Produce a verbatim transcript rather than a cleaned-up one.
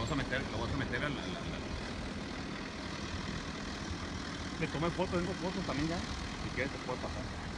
vas a meter, lo vas a meter al... al, al, al... Le tomé fotos, tengo fotos también ya. Si quieres te puedo pasar.